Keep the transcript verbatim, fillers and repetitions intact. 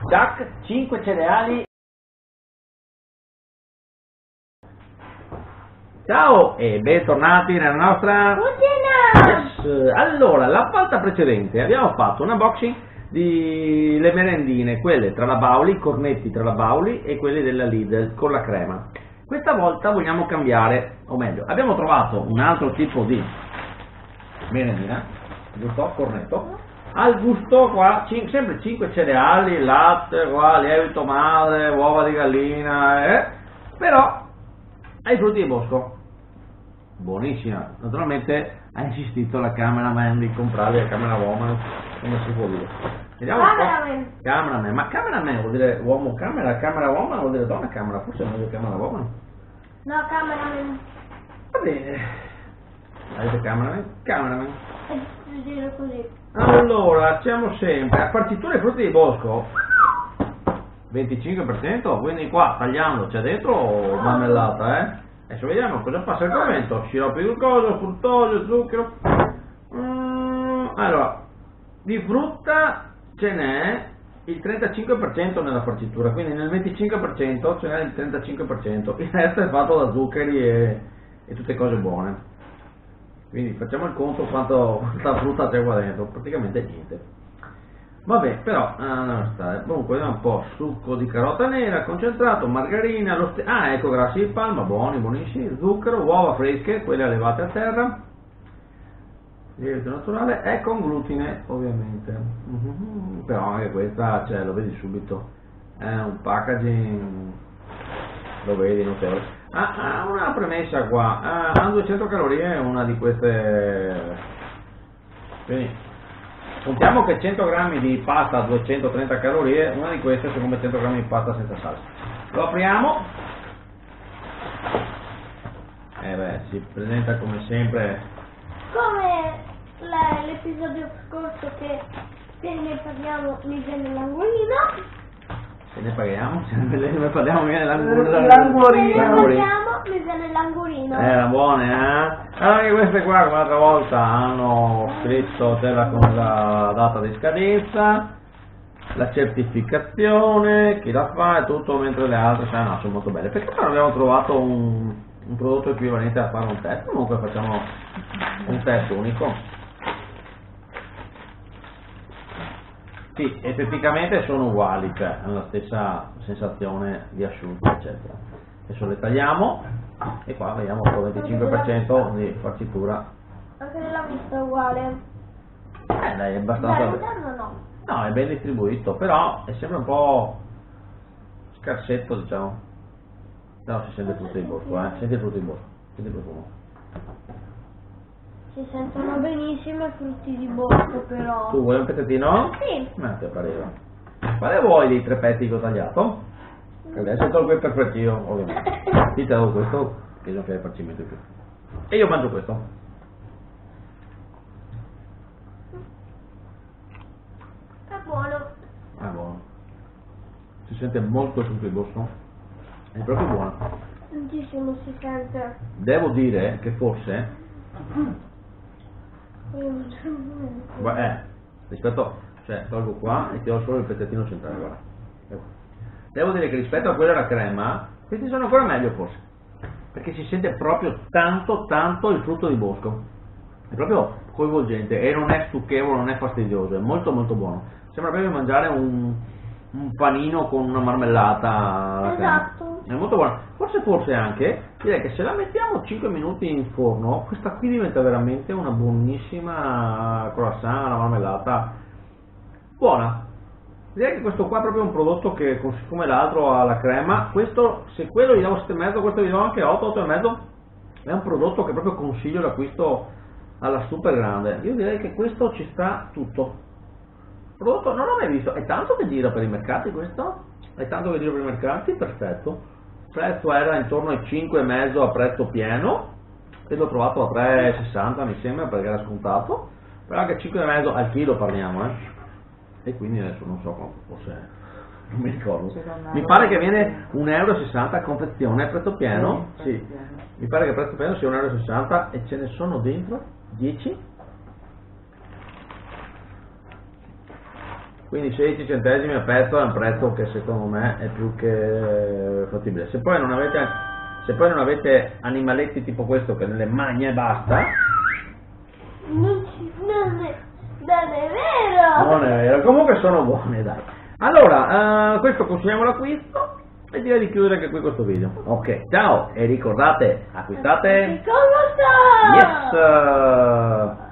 Tac, cinque cereali. Ciao e bentornati nella nostra cucina. Yes. Allora, la volta precedente abbiamo fatto un unboxing di le merendine, quelle tra la Bauli, i cornetti tra la Bauli e quelli della Lidl con la crema. Questa volta vogliamo cambiare, o meglio, abbiamo trovato un altro tipo di merendina, giusto? Cornetto, al gusto qua, sempre cinque cereali, latte, qua, lievito madre, uova di gallina, eh? Però ai frutti di bosco. Buonissima. Naturalmente ha insistito la cameraman di comprarli a camera woman, come si può dire. Vediamo un Cameraman. po'. Cameraman. Ma cameraman vuol dire uomo camera, camera woman vuol dire donna camera, forse è meglio camera woman. No, cameraman. Va bene. Avete cameraman? Cameraman. È giusto dire così. Allora, siamo sempre a partiture frutti di bosco. venticinque per cento, quindi qua tagliando c'è dentro marmellata, eh? Adesso vediamo cosa passa al commento. Sciroppo di glucosio, fruttosio, zucchero. Mm, allora, di frutta ce n'è il trentacinque per cento nella farcitura, quindi nel venticinque per cento ce n'è il trentacinque per cento, il resto è fatto da zuccheri e, e tutte cose buone. Quindi facciamo il conto quanto, quanta frutta c'è qua dentro, praticamente niente. Vabbè, però, ah, non sta. Comunque vediamo un po': succo di carota nera, concentrato, margarina, lo ah ecco, grassi di palma, buoni, buonissimi, zucchero, uova fresche, quelle allevate a terra, lievito naturale e con glutine, ovviamente. Mm-hmm. Però anche questa, cioè, lo vedi subito, è un packaging, lo vedi, notevole. Ah, ah, una premessa qua, ah, hanno duecento calorie una di queste, quindi contiamo che cento grammi di pasta a duecentotrenta calorie, una di queste sono come cento grammi di pasta senza salsa. Lo apriamo. Eh beh, si presenta come sempre. Come la- l'episodio scorso che se ne parliamo mi viene l'angolino. Se ne paghiamo, se ne parliamo bene l'angolino. Se ne parliamo mi viene l'angolino. Era buone, eh? Anche queste qua, come l'altra volta, hanno scritto tela con la data di scadenza, la certificazione, chi la fa e tutto, mentre le altre, cioè, no, sono molto belle. Perché non abbiamo trovato un, un prodotto equivalente a fare un test? Comunque facciamo un test unico. Sì, esteticamente sono uguali, cioè hanno la stessa sensazione di asciutto, eccetera. Adesso le tagliamo e qua vediamo il venticinque per cento di farcitura. Anche nella vista è uguale. Eh dai, è abbastanza. All'interno no. No, è ben distribuito, però è sempre un po' scarsetto, diciamo. Però si sente tutto il bosco, eh. Senti tutto il bosco, senti il profumo. Si sentono benissimo i frutti di bosco, però. Tu vuoi un pezzettino? Sì. Ma ti pareva. Quale vuoi dei tre pezzi che ho tagliato? Adesso tolgo il perfettino, ovviamente. Ti tolgo questo, che non fai farcimento più. E io mangio questo. È buono. Ah, buono. Si sente molto sul tuo bosco. È proprio buono. Tantissimo si sente. Devo dire che forse, Gua- eh, rispetto, cioè, tolgo qua e ti ho solo il pezzettino centrale, guarda. Ecco. Devo dire che rispetto a quella alla crema, questi sono ancora meglio forse, perché si sente proprio tanto, tanto il frutto di bosco. È proprio coinvolgente e non è stucchevole, non è fastidioso, è molto molto buono. Sembra proprio mangiare un, un panino con una marmellata alla crema. Esatto. È molto buono. Forse forse anche, direi che se la mettiamo cinque minuti in forno, questa qui diventa veramente una buonissima croissant alla marmellata. Buona. Direi che questo qua è proprio un prodotto che, come l'altro, ha la crema. Questo, se quello gli do sette e mezzo, questo gli do anche otto, otto e mezzo. È un prodotto che proprio consiglio l'acquisto alla super grande. Io direi che questo ci sta tutto. Prodotto non l'ho mai visto. È tanto che gira per i mercati questo? È tanto che gira per i mercati? Perfetto. Il prezzo era intorno ai cinque e mezzo a prezzo pieno e l'ho trovato a tre e sessanta mi sembra, perché era scontato, però anche cinque e mezzo al chilo parliamo, eh. E quindi adesso non so quanto fosse, non mi ricordo. Mi pare che viene un euro e sessanta a confezione a prezzo pieno. Sì, mi pare che a prezzo pieno sia un euro e sessanta e ce ne sono dentro dieci. quindi sedici centesimi a pezzo è un prezzo che secondo me è più che fattibile. Se poi non avete, se poi non avete animaletti tipo questo che nelle magna e basta, Non, ci, non, è, non è vero! non è vero, comunque sono buone, dai. Allora, uh, questo consigliamo l'acquisto e direi di chiudere anche qui questo video. Ok, ciao, e ricordate, acquistate... Come sta? Yes!